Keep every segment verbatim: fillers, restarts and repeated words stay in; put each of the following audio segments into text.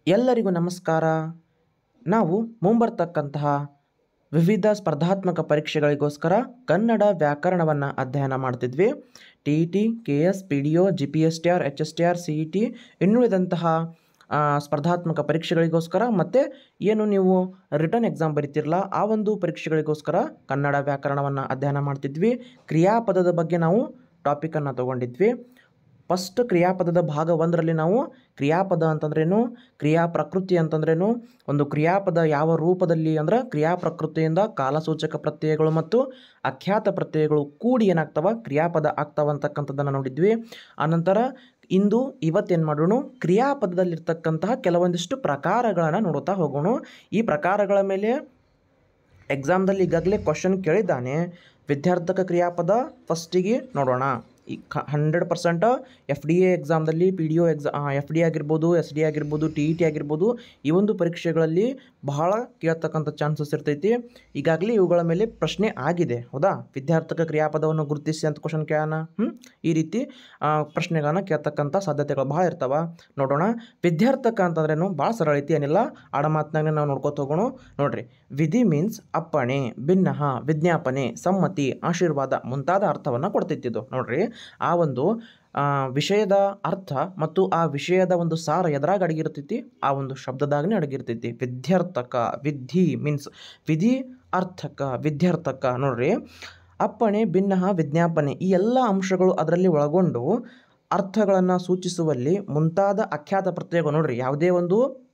ಎಲ್ಲರಿಗೂ ನಮಸ್ಕಾರ. ನಾವು ಮುಂಬರ್ತಕ್ಕಂತಹ ವಿವಿಧ ಸ್ಪರ್ಧಾತ್ಮಕ ಪರೀಕ್ಷೆಗಳಿಗೋಸ್ಕರ ಕನ್ನಡ ವ್ಯಾಕರಣವನ್ನು ಅಧ್ಯಯನ ಮಾಡ್ತಿದ್ವಿ. T E T, K S, P D O, G P S T R, H S T R, C E T ಇನ್ನುಳಿದಂತಹ ಸ್ಪರ್ಧಾತ್ಮಕ ಪರೀಕ್ಷೆಗಳಿಗೋಸ್ಕರ ಮತ್ತು ಏನು ನೀವು ರಿಟರ್ನ್ ಎಕ್ಸಾಮ್ ಬರೀತಿರಲ್ಲ ಆ ಒಂದು ಪರೀಕ್ಷೆಗಳಿಗೋಸ್ಕರ ಕನ್ನಡ ವ್ಯಾಕರಣವನ್ನು ಅಧ್ಯಯನ ಮಾಡ್ತಿದ್ವಿ. ಕ್ರಿಯಾಪದದ ಬಗ್ಗೆ ನಾವು ಟಾಪಿಕನ್ನು ತೊಗೊಂಡಿದ್ವಿ. ಫಸ್ಟ್ ಕ್ರಿಯಾಪದದ ಭಾಗ ಒಂದರಲ್ಲಿ ನಾವು ಕ್ರಿಯಾಪದ ಅಂತಂದ್ರೇನು, ಕ್ರಿಯಾ ಪ್ರಕೃತಿ ಅಂತಂದ್ರೇನು, ಒಂದು ಕ್ರಿಯಾಪದ ಯಾವ ರೂಪದಲ್ಲಿ ಅಂದ್ರೆ ಕ್ರಿಯಾ ಪ್ರಕೃತಿಯಿಂದ ಕಾಲಸೂಚಕ ಪ್ರತ್ಯಯಗಳು ಮತ್ತು ಅಖ್ಯಾತ ಪ್ರತ್ಯಯಗಳು ಕೂಡಿ ಏನಾಗ್ತವ ಕ್ರಿಯಾಪದ ಆಗ್ತವ ಅಂತಕ್ಕಂಥದ್ದನ್ನು ನೋಡಿದ್ವಿ. ಆನಂತರ ಇಂದು ಇವತ್ತೇನು ಮಾಡೋಣ, ಕ್ರಿಯಾಪದದಲ್ಲಿರ್ತಕ್ಕಂತಹ ಕೆಲವೊಂದಿಷ್ಟು ಪ್ರಕಾರಗಳನ್ನು ನೋಡುತ್ತಾ ಹೋಗೋಣ. ಈ ಪ್ರಕಾರಗಳ ಮೇಲೆ ಎಕ್ಸಾಮ್ದಲ್ಲಿ ಈಗಾಗಲೇ ಕ್ವಶನ್ ಕೇಳಿದ್ದಾನೆ. ವಿದ್ಯಾರ್ಥಕ ಕ್ರಿಯಾಪದ ಫಸ್ಟಿಗೆ ನೋಡೋಣ. ಈ hundred percent F D A ಎಕ್ಸಾಮ್ದಲ್ಲಿ ಪಿ ಡಿ ಒ ಎಕ್ಸಾ ಎಫ್ ಡಿ ಆಗಿರ್ಬೋದು, ಎಸ್ ಡಿ ಆಗಿರ್ಬೋದು, ಟಿ ಇ ಟಿ ಆಗಿರ್ಬೋದು, ಈ ಒಂದು ಪರೀಕ್ಷೆಗಳಲ್ಲಿ ಬಹಳ ಕೇಳ್ತಕ್ಕಂಥ ಚಾನ್ಸಸ್ ಇರ್ತೈತಿ. ಈಗಾಗಲೇ ಇವುಗಳ ಮೇಲೆ ಪ್ರಶ್ನೆ ಆಗಿದೆ, ಹೌದಾ. ವಿದ್ಯಾರ್ಥಕ ಕ್ರಿಯಾಪದವನ್ನು ಗುರುತಿಸಿ ಅಂತ ಕ್ವಶನ್ ಕೇಳೋಣ. ಹ್ಞೂ ಈ ರೀತಿ ಪ್ರಶ್ನೆಗಳನ್ನ ಕೇಳ್ತಕ್ಕಂಥ ಸಾಧ್ಯತೆಗಳು ಭಾಳ ಇರ್ತಾವ. ನೋಡೋಣ. ವಿದ್ಯಾರ್ಥಕ ಅಂತಂದ್ರೇನು ಭಾಳ ಸರಳ ಐತಿ, ಏನಿಲ್ಲ ಆಡಮಾತ್ನಾಗ ನಾವು ನೋಡ್ಕೊತ ಹೋಗೋಣ. ನೋಡ್ರಿ, ವಿಧಿ ಮೀನ್ಸ್ ಅಪ್ಪಣೆ, ಭಿನ್ನಹ, ವಿಜ್ಞಾಪನೆ, ಸಮ್ಮತಿ, ಆಶೀರ್ವಾದ ಮುಂತಾದ ಅರ್ಥವನ್ನು ಕೊಡ್ತಿದ್ದು. ನೋಡ್ರಿ, ಆ ಒಂದು ವಿಷಯದ ಅರ್ಥ ಮತ್ತು ಆ ವಿಷಯದ ಒಂದು ಸಾರ ಎದ್ರಾಗ ಅಡಗಿರ್ತೈತಿ, ಆ ಒಂದು ಶಬ್ದದಾಗನೇ ಅಡಗಿರ್ತೈತಿ. ವಿದ್ಯಾರ್ಥಕ, ವಿಧಿ ಮೀನ್ಸ್ ವಿಧಿ, ಅರ್ಥಕ, ವಿದ್ಯಾರ್ಥಕ. ನೋಡ್ರಿ, ಅಪ್ಪಣೆ, ಭಿನ್ನಹ, ವಿಜ್ಞಾಪನೆ ಈ ಎಲ್ಲ ಅಂಶಗಳು ಅದರಲ್ಲಿ ಒಳಗೊಂಡು ಅರ್ಥಗಳನ್ನು ಸೂಚಿಸುವಲ್ಲಿ ಮುಂತಾದ ಅಖ್ಯಾತ ಪ್ರತ್ಯಯಗಳು. ನೋಡ್ರಿ, ಯಾವುದೇ ಒಂದು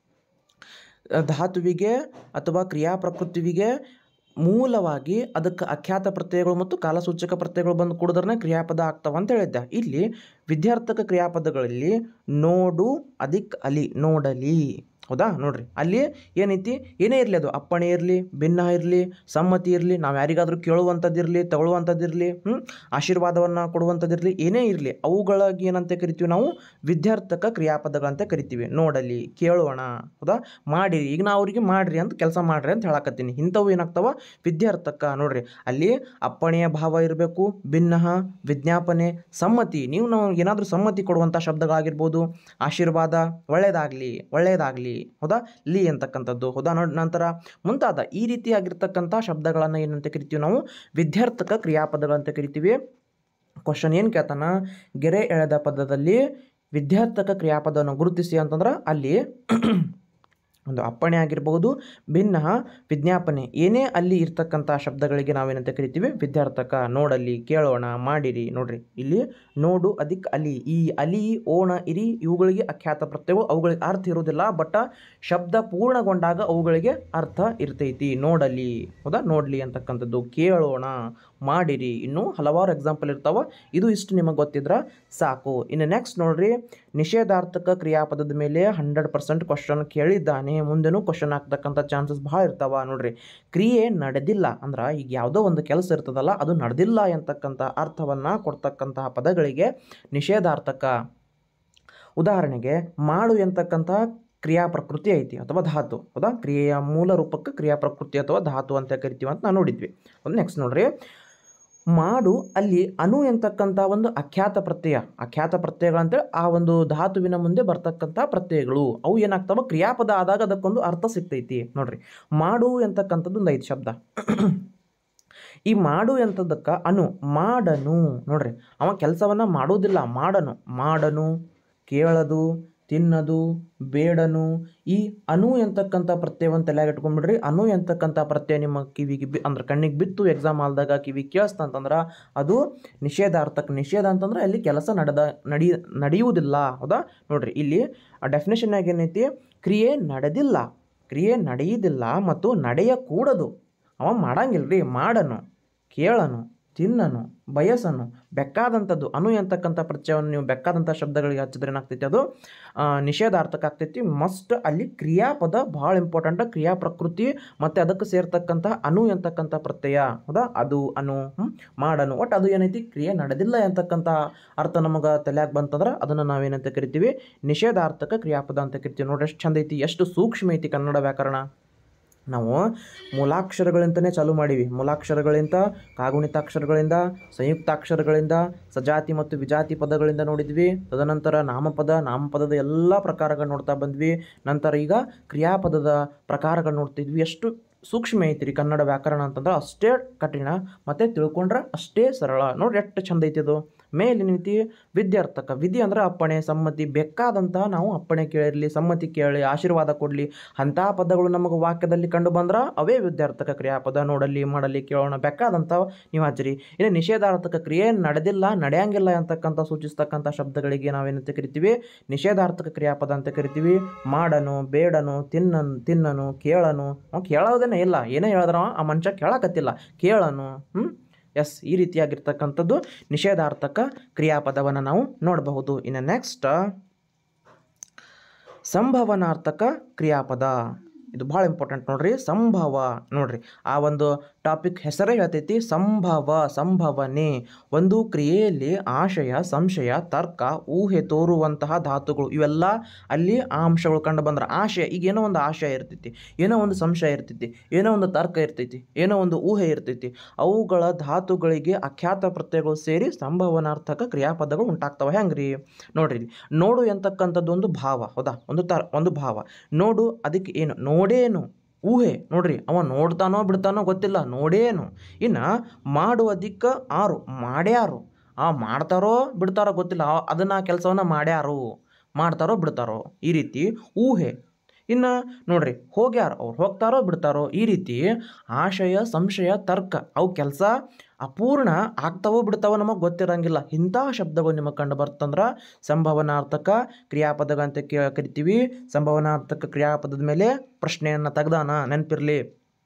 ಧಾತುವಿಗೆ ಅಥವಾ ಕ್ರಿಯಾ ಪ್ರಕೃತಿವಿಗೆ ಮೂಲವಾಗಿ ಅದಕ್ಕೆ ಅಖ್ಯಾತ ಪ್ರತ್ಯಯಗಳು ಮತ್ತು ಕಾಲಸೂಚಕ ಪ್ರತ್ಯಯಗಳು ಬಂದು ಕೂಡಿದ್ರೆ ಕ್ರಿಯಾಪದ ಆಗ್ತಾವ ಅಂತ ಹೇಳಿದ್ದೆ. ಇಲ್ಲಿ ವಿದ್ಯಾರ್ಥಕ ಕ್ರಿಯಾಪದಗಳಲ್ಲಿ ನೋಡು, ಅದಿಕ್, ಅಲಿ, ನೋಡಲಿ, ಹೌದಾ. ನೋಡ್ರಿ, ಅಲ್ಲಿ ಏನೈತಿ, ಏನೇ ಇರಲಿ, ಅದು ಅಪ್ಪಣೆ ಇರಲಿ, ಭಿನ್ನ ಇರಲಿ, ಸಮ್ಮತಿ ಇರಲಿ, ನಾವು ಯಾರಿಗಾದರೂ ಕೇಳುವಂಥದ್ದಿರಲಿ, ತಗೊಳ್ಳುವಂಥದ್ದಿರಲಿ, ಹ್ಞೂ ಆಶೀರ್ವಾದವನ್ನು ಕೊಡುವಂಥದ್ದಿರಲಿ, ಏನೇ ಇರಲಿ ಅವುಗಳಿಗೆ ಏನಂತ ಕರಿತೀವಿ ನಾವು ವಿದ್ಯಾರ್ಥಕ ಕ್ರಿಯಾಪದಗಳಂತ ಕರಿತೀವಿ. ನೋಡಲಿ, ಕೇಳೋಣ, ಹೌದಾ, ಮಾಡಿರಿ, ಈಗ ನಾವು ಅವ್ರಿಗೆ ಮಾಡಿರಿ ಅಂತ ಕೆಲಸ ಮಾಡಿರಿ ಅಂತ ಹೇಳಕತ್ತೀನಿ. ಇಂಥವು ಏನಾಗ್ತಾವ ವಿದ್ಯಾರ್ಥಕ. ನೋಡ್ರಿ, ಅಲ್ಲಿ ಅಪ್ಪಣೆಯ ಭಾವ ಇರಬೇಕು, ಭಿನ್ನ, ವಿಜ್ಞಾಪನೆ, ಸಮ್ಮತಿ, ನೀವು ನಾವು ಏನಾದರೂ ಸಮ್ಮತಿ ಕೊಡುವಂಥ ಶಬ್ದಗಳಾಗಿರ್ಬೋದು, ಆಶೀರ್ವಾದ, ಒಳ್ಳೆಯದಾಗಲಿ, ಒಳ್ಳೆಯದಾಗಲಿ, ಹೌದಾ, ಲಿ ಅಂತಕ್ಕಂಥದ್ದು, ಹೌದಾ. ನೋಡಿ, ನಂತರ ಮುಂತಾದ ಈ ರೀತಿಯಾಗಿರ್ತಕ್ಕಂಥ ಶಬ್ದಗಳನ್ನು ಏನಂತ ಕರಿತೀವಿ ನಾವು ವಿದ್ಯಾರ್ಥಕ ಕ್ರಿಯಾಪದಗಳಂತ ಕರಿತೀವಿ. ಕ್ವಶನ್ ಏನು ಕೇಳ್ತಾನ, ಗೆರೆ ಎಳೆದ ಪದದಲ್ಲಿ ವಿದ್ಯಾರ್ಥಕ ಕ್ರಿಯಾಪದವನ್ನು ಗುರುತಿಸಿ ಅಂತಂದ್ರೆ ಅಲ್ಲಿ ಒಂದು ಅಪ್ಪಣೆ ಆಗಿರ್ಬೋದು, ಭಿನ್ನ, ವಿಜ್ಞಾಪನೆ, ಏನೇ ಅಲ್ಲಿ ಇರ್ತಕ್ಕಂಥ ಶಬ್ದಗಳಿಗೆ ನಾವೇನಂತ ಕರಿತೀವಿ ವಿದ್ಯಾರ್ಥಕ. ನೋಡಲಿ, ಕೇಳೋಣ, ಮಾಡಿರಿ. ನೋಡ್ರಿ, ಇಲ್ಲಿ ನೋಡು, ಅದಿಕ್, ಅಲಿ, ಈ ಅಲಿ, ಓಣ, ಇರಿ ಇವುಗಳಿಗೆ ಅಖ್ಯಾತ ಪ್ರತ್ಯಯಗಳು, ಅವುಗಳಿಗೆ ಅರ್ಥ ಇರೋದಿಲ್ಲ, ಬಟ್ ಶಬ್ದ ಪೂರ್ಣಗೊಂಡಾಗ ಅವುಗಳಿಗೆ ಅರ್ಥ ಇರ್ತೈತಿ. ನೋಡಲಿ, ಹೌದಾ, ನೋಡಲಿ ಅಂತಕ್ಕಂಥದ್ದು, ಕೇಳೋಣ, ಮಾಡಿರಿ, ಇನ್ನೂ ಹಲವಾರು ಎಕ್ಸಾಂಪಲ್ ಇರ್ತಾವ. ಇದು ಇಷ್ಟು ನಿಮಗೆ ಗೊತ್ತಿದ್ರೆ ಸಾಕು. ಇನ್ನು ನೆಕ್ಸ್ಟ್ ನೋಡ್ರಿ, ನಿಷೇಧಾರ್ಥಕ ಕ್ರಿಯಾಪದದ ಮೇಲೆ ಹಂಡ್ರೆಡ್ ಪರ್ಸೆಂಟ್ ಕ್ವಶನ್ ಕೇಳಿದ್ದಾನೆ. ಮುಂದೆನೂ ಕ್ವಶನ್ ಆಗ್ತಕ್ಕಂಥ ಚಾನ್ಸಸ್ ಭಾಳ ಇರ್ತಾವ. ನೋಡ್ರಿ, ಕ್ರಿಯೆ ನಡೆದಿಲ್ಲ ಅಂದ್ರೆ ಈಗ ಯಾವುದೋ ಒಂದು ಕೆಲಸ ಇರ್ತದಲ್ಲ ಅದು ನಡೆದಿಲ್ಲ ಅಂತಕ್ಕಂಥ ಅರ್ಥವನ್ನು ಕೊಡ್ತಕ್ಕಂತಹ ಪದಗಳಿಗೆ ನಿಷೇಧಾರ್ಥಕ. ಉದಾಹರಣೆಗೆ, ಮಾಡು ಎಂತಕ್ಕಂಥ ಕ್ರಿಯಾ ಪ್ರಕೃತಿ ಐತಿ ಅಥವಾ ಧಾತು, ಹೌದಾ. ಕ್ರಿಯೆಯ ಮೂಲ ರೂಪಕ್ಕೆ ಕ್ರಿಯಾ ಪ್ರಕೃತಿ ಅಥವಾ ಧಾತು ಅಂತ ಕರಿತೀವಿ ಅಂತ ನಾವು ನೋಡಿದ್ವಿ. ಒಂದು ನೆಕ್ಸ್ಟ್ ನೋಡ್ರಿ, ಮಾಡು ಅಲ್ಲಿ ಅನು ಎಂತಕ್ಕಂಥ ಒಂದು ಅಖ್ಯಾತ ಪ್ರತ್ಯಯ. ಅಖ್ಯಾತ ಪ್ರತ್ಯಯಗಳಂತೇಳಿ ಆ ಒಂದು ಧಾತುವಿನ ಮುಂದೆ ಬರ್ತಕ್ಕಂಥ ಪ್ರತ್ಯಯಗಳು, ಅವು ಏನಾಗ್ತಾವ ಕ್ರಿಯಾಪದ ಆದಾಗ ಅದಕ್ಕೊಂದು ಅರ್ಥ ಸಿಗ್ತೈತಿ. ನೋಡ್ರಿ, ಮಾಡು ಎಂತಕ್ಕಂಥದ್ದು ಒಂದು ಐದು ಶಬ್ದ. ಈ ಮಾಡು ಎಂತದಕ್ಕೆ ಅನು, ಮಾಡನು. ನೋಡ್ರಿ, ಅವ ಕೆಲಸವನ್ನು ಮಾಡೋದಿಲ್ಲ, ಮಾಡನು, ಮಾಡನು, ಕೇಳದು, ತಿನ್ನದು, ಬೇಡನು. ಈ ಅನು ಎಂತಕ್ಕಂಥ ಪ್ರತ್ಯಯವನ್ನು ತಲೆಯಾಗಿ ಇಟ್ಕೊಂಡ್ಬಿಡ್ರಿ. ಅನು ಎಂತಕ್ಕಂಥ ಪ್ರತ್ಯಯ ನಿಮ್ಮ ಕಿವಿಗೆ ಬಿ ಅಂದ್ರೆ ಕಣ್ಣಿಗೆ ಬಿತ್ತು ಎಕ್ಸಾಮ್ ಆಲ್ದಾಗ ಕಿವಿ ಕೇಳಿಸ್ತಂತಂದ್ರೆ ಅದು ನಿಷೇಧಾರ್ಥಕ. ನಿಷೇಧ ಅಂತಂದ್ರೆ ಅಲ್ಲಿ ಕೆಲಸ ನಡೆದ ನಡಿ ನಡೆಯುವುದಿಲ್ಲ, ಹೌದಾ. ನೋಡ್ರಿ, ಇಲ್ಲಿ ಆ ಡೆಫಿನೇಷನ್ ಏನೈತಿ, ಕ್ರಿಯೆ ನಡೆದಿಲ್ಲ, ಕ್ರಿಯೆ ನಡೆಯುವುದಿಲ್ಲ ಮತ್ತು ನಡೆಯಕೂಡದು. ಅವ ಮಾಡಂಗಿಲ್ರಿ, ಮಾಡನು, ಕೇಳನು, ತಿನ್ನನು, ಬಯಸನು, ಬೆಕ್ಕಾದಂಥದ್ದು. ಅನು ಎಂತಕ್ಕಂಥ ಪ್ರತ್ಯಯವನ್ನು ನೀವು ಬೆಕ್ಕಾದಂಥ ಶಬ್ದಗಳಿಗೆ ಹಚ್ಚಿದ್ರೆ ಏನಾಗ್ತೈತಿ ಅದು ನಿಷೇಧಾರ್ಥಕ ಆಗ್ತೈತಿ. ಮಸ್ಟ್ ಅಲ್ಲಿ ಕ್ರಿಯಾಪದ ಭಾಳ ಇಂಪಾರ್ಟೆಂಟ್, ಕ್ರಿಯಾ ಪ್ರಕೃತಿ ಮತ್ತು ಅದಕ್ಕೆ ಸೇರ್ತಕ್ಕಂಥ ಅನು ಎಂತಕ್ಕಂಥ ಪ್ರತ್ಯಯ, ಹೌದಾ. ಅದು ಅನು, ಮಾಡನು, ಒಟ್ಟು ಅದು ಏನೈತಿ ಕ್ರಿಯೆ ನಡೆದಿಲ್ಲ ಅಂತಕ್ಕಂಥ ಅರ್ಥ ನಮಗೆ ತಲೆಯಾಗಿ ಬಂತಂದ್ರೆ ಅದನ್ನು ನಾವೇನಂತ ಕರಿತೀವಿ ನಿಷೇಧಾರ್ಥಕ ಕ್ರಿಯಾಪದ ಅಂತ ಕರಿತೀವಿ. ನೋಡ್ರಿ, ಎಷ್ಟು ಚಂದ ಐತಿ, ಎಷ್ಟು ಸೂಕ್ಷ್ಮ ಐತಿ ಕನ್ನಡ ವ್ಯಾಕರಣ. ನಾವು ಮೂಲಾಕ್ಷರಗಳಿಂದನೇ ಚಾಲೂ ಮಾಡೀವಿ. ಮೂಲಾಕ್ಷರಗಳಿಂದ, ಕಾಗುಣಿತಾಕ್ಷರಗಳಿಂದ, ಸಂಯುಕ್ತಾಕ್ಷರಗಳಿಂದ, ಸಜಾತಿ ಮತ್ತು ವಿಜಾತಿ ಪದಗಳಿಂದ ನೋಡಿದ್ವಿ. ತದನಂತರ ನಾಮಪದ, ನಾಮಪದದ ಎಲ್ಲ ಪ್ರಕಾರಗಳು ನೋಡ್ತಾ ಬಂದ್ವಿ. ನಂತರ ಈಗ ಕ್ರಿಯಾಪದದ ಪ್ರಕಾರಗಳು ನೋಡ್ತಿದ್ವಿ. ಎಷ್ಟು ಸೂಕ್ಷ್ಮ ಐತಿ ರೀ ಕನ್ನಡ ವ್ಯಾಕರಣ ಅಂತಂದ್ರೆ, ಅಷ್ಟೇ ಕಠಿಣ ಮತ್ತು ತಿಳ್ಕೊಂಡ್ರೆ ಅಷ್ಟೇ ಸರಳ. ನೋಡ್ರಿ ಎಷ್ಟು ಚಂದ ಐತಿ ಅದು. ಮೇಲಿನ ನೀತಿ ವಿದ್ಯಾರ್ಥಕ. ವಿಧಿ ಅಂದ್ರೆ ಅಪ್ಪಣೆ, ಸಮ್ಮತಿ. ಬೇಕಾದಂತಹ ನಾವು ಅಪ್ಪಣೆ ಕೇಳಿರಲಿ, ಸಮ್ಮತಿ ಕೇಳಿ, ಆಶೀರ್ವಾದ ಕೊಡಲಿ, ಅಂಥ ಪದಗಳು ನಮಗೆ ವಾಕ್ಯದಲ್ಲಿ ಕಂಡು ಬಂದ್ರೆ ಅವೇ ವಿದ್ಯಾರ್ಥಕ ಕ್ರಿಯಾಪದ. ನೋಡಲಿ, ಮಾಡಲಿ, ಕೇಳೋಣ, ಬೇಕಾದಂಥ ನೀವು ಹಚ್ಚಿರಿ. ಇನ್ನು ನಿಷೇಧಾರ್ಥಕ ಕ್ರಿಯೆ ನಡೆದಿಲ್ಲ, ನಡೆಯಂಗಿಲ್ಲ ಅಂತಕ್ಕಂಥ ಸೂಚಿಸ್ತಕ್ಕಂಥ ಶಬ್ದಗಳಿಗೆ ನಾವೇನಂತ ಕರಿತೀವಿ? ನಿಷೇಧಾರ್ಥಕ ಕ್ರಿಯಾಪದ ಅಂತ ಕರಿತೀವಿ. ಮಾಡನು, ಬೇಡನು, ತಿನ್ನನು, ತಿನ್ನನು, ಕೇಳನು. ಅವ್ನು ಕೇಳೋದೇನೆ ಇಲ್ಲ, ಏನೇ ಹೇಳಿದ್ರ ಆ ಮನುಷ್ಯ ಕೇಳಕತ್ತಿಲ್ಲ, ಕೇಳನು. ಹ್ಞೂ ಎಸ್, ಈ ರೀತಿಯಾಗಿರ್ತಕ್ಕಂಥದ್ದು ನಿಷೇಧಾರ್ಥಕ ಕ್ರಿಯಾಪದವನ್ನು ನಾವು ನೋಡಬಹುದು. ಇನ್ನು ನೆಕ್ಸ್ಟ್ ಸಂಭವನಾರ್ಥಕ ಕ್ರಿಯಾಪದ. ಇದು ಭಾಳ ಇಂಪಾರ್ಟೆಂಟ್ ನೋಡ್ರಿ. ಸಂಭವ ನೋಡ್ರಿ, ಆ ಒಂದು ಟಾಪಿಕ್ ಹೆಸರೇ ಹೇಳ್ತೈತಿ, ಸಂಭವ, ಸಂಭವನೆ. ಒಂದು ಕ್ರಿಯೆಯಲ್ಲಿ ಆಶಯ, ಸಂಶಯ, ತರ್ಕ, ಊಹೆ ತೋರುವಂತಹ ಧಾತುಗಳು ಇವೆಲ್ಲ ಅಲ್ಲಿ ಆ ಅಂಶಗಳು ಕಂಡು ಬಂದ್ರೆ, ಆಶಯ, ಈಗ ಏನೋ ಒಂದು ಆಶಯ ಇರ್ತೈತಿ, ಏನೋ ಒಂದು ಸಂಶಯ ಇರ್ತೈತಿ, ಏನೋ ಒಂದು ತರ್ಕ ಇರ್ತೈತಿ, ಏನೋ ಒಂದು ಊಹೆ ಇರ್ತೈತಿ, ಅವುಗಳ ಧಾತುಗಳಿಗೆ ಅಖ್ಯಾತ ಪ್ರತ್ಯಯಗಳು ಸೇರಿ ಸಂಭವನಾರ್ಥಕ ಕ್ರಿಯಾಪದಗಳು ಉಂಟಾಗ್ತವೆ. ಹೆಂಗ್ರಿ ನೋಡ್ರಿ, ನೋಡು ಎಂತಕ್ಕಂಥದ್ದು ಒಂದು ಭಾವ, ಹೌದಾ? ಒಂದು ತರ ಒಂದು ಭಾವ. ನೋಡು ಅದಕ್ಕೆ ಏನು? ನೋಡೇನು, ಊಹೆ. ನೋಡ್ರಿ, ಅವ ನೋಡ್ತಾನೋ ಬಿಡ್ತಾನೋ ಗೊತ್ತಿಲ್ಲ, ನೋಡೇನು. ಇನ್ನು ಮಾಡುವುದಕ್ಕ ಆರು, ಮಾಡ್ಯಾರು. ಆ ಮಾಡ್ತಾರೋ ಬಿಡ್ತಾರೋ ಗೊತ್ತಿಲ್ಲ, ಅದನ್ನು ಕೆಲಸವನ್ನು ಮಾಡ್ಯಾರು, ಮಾಡ್ತಾರೋ ಬಿಡ್ತಾರೋ, ಈ ರೀತಿ ಊಹೆ. ಇನ್ನು ನೋಡ್ರಿ, ಹೋಗ್ಯಾರ, ಅವ್ರು ಹೋಗ್ತಾರೋ ಬಿಡ್ತಾರೋ, ಈ ರೀತಿ ಆಶಯ, ಸಂಶಯ, ತರ್ಕ, ಅವು ಕೆಲಸ ಅಪೂರ್ಣ ಆಗ್ತಾವೋ ಬಿಡ್ತಾವೋ ನಮಗೆ ಗೊತ್ತಿರಂಗಿಲ್ಲ. ಇಂಥ ಶಬ್ದಗಳು ನಿಮಗೆ ಕಂಡು ಬರ್ತಂದ್ರೆ ಸಂಭವನಾರ್ಥಕ ಕ್ರಿಯಾಪದಗಳಂತ ಕೇ ಕರಿತೀವಿ. ಸಂಭವನಾರ್ಥಕ ಕ್ರಿಯಾಪದದ ಮೇಲೆ ಪ್ರಶ್ನೆಯನ್ನು ತೆಗ್ದಾನ, ನೆನಪಿರಲಿ.